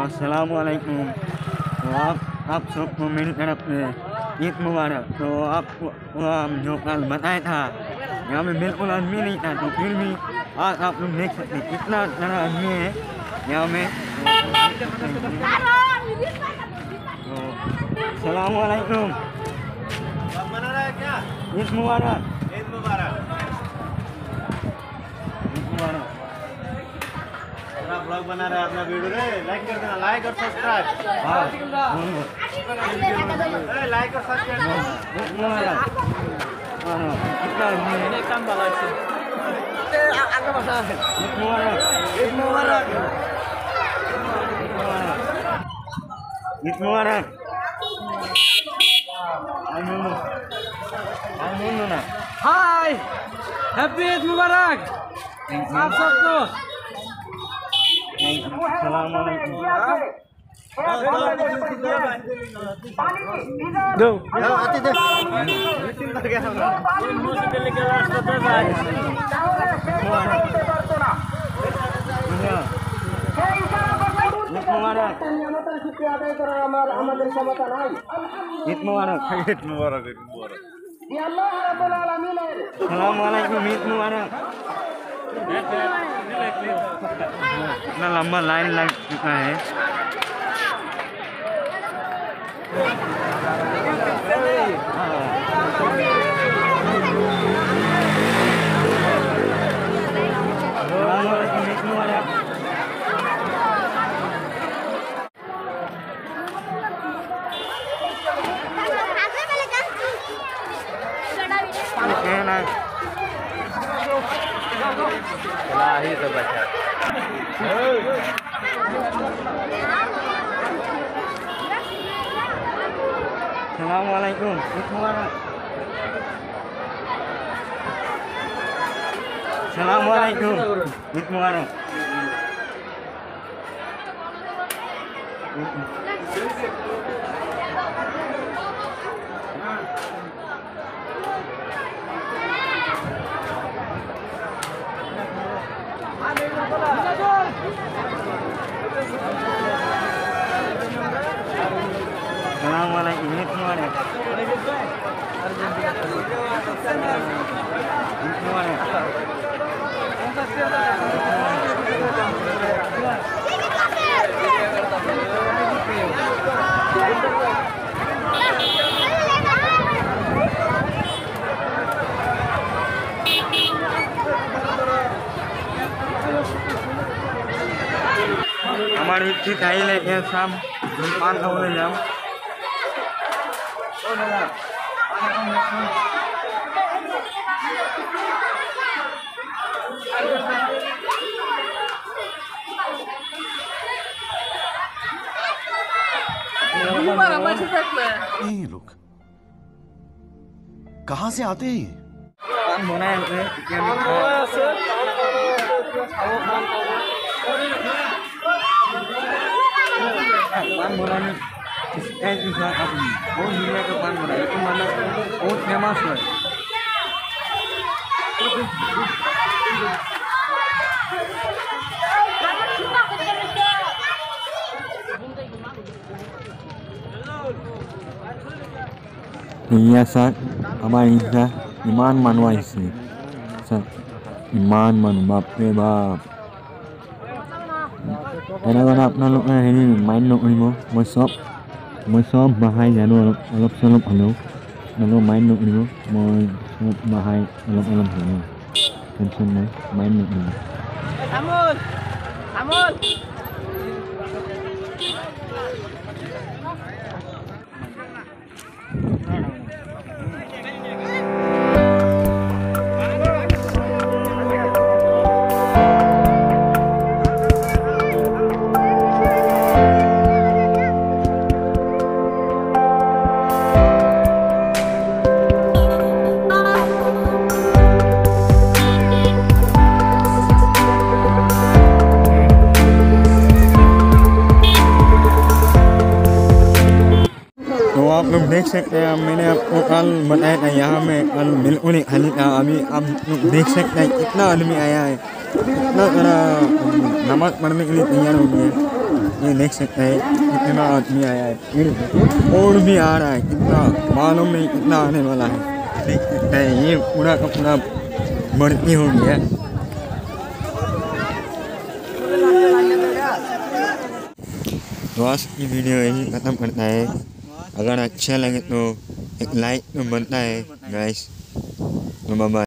अस्सलामुअलैकुम। तो आप सबको मेरी तरफ से ईद मुबारक। तो आपको जो कल बताया था यहाँ में बिल्कुल आदमी नहीं था, तो फिर भी आज आप लोग देख सकते हैं कितना सारा आदमी है यहाँ में। अस्सलामुअलैकुम। मना रहा है क्या? ईद मुबारक। ईद मुबारक। ईद मुबारक। ब्लॉग बना रहा है अपना वीडियो रे, लाइक कर देना, लाइक और सब्सक्राइब। हाँ लाइक और सब्सक्राइब। ईद मुबारक। कितना आदमी है? काम वाला है। आगे बढ़ा है। ईद मुबारक। ईद मुबारक। ईद मुबारक। हाय, हैप्पी ईद मुबारक आप सबको। दो आते दे। ईद मुबारक। ईद मुबारक। ईद मुबारक। ईद मुबारक। अस्सलामुअलैकुम। ईद मुबारक। इतना लंबा लाइन लग चुका है। अस्सलामुअलैकुम। ईद मुबारक। ही सब बचा। अस्सलामुअलैकुम। ईद मुबारक। अस्सलामुअलैकुम। ईद मुबारक। अस्सलामुअलैकुम। ईद मुबारक। ईद मुबारक। हमारी इतनी टाइल है ये शाम पान खाने जाओ। ये लोग कहाँ से आते हैं? पान बनाए हुए पान बनाने बहुत दुनिया का पान बनाए लेकिन मतलब बहुत फेमस है। Iya Sat, apa ini iman manual sih, Sat iman manu bape bap. Enak apna look ini main look ni mo, masop bahai janu alop salop halo, lalu main look ni mo bahai alop halo, tension ni main look ni. Amul, Amul. तो आप लोग देख सकते हैं मैंने आपको कल बताया था यहाँ में कल बिल्कुल ही खाली था। अभी आप लोग देख सकते हैं कितना आदमी आया है, कितना सारा नमाज पढ़ने के लिए तैयार हो गया है। ये देख सकते हैं कितना आदमी आया है, फिर और भी आ रहा है, कितना मालूम नहीं कितना आने वाला है। देख सकते हैं ये पूरा का पूरा भर्ती हो गया। तो आज की वीडियो यही खत्म करता है। अगर अच्छा लगे तो एक लाइक तो बनता है गाइस। तो बाय बाय।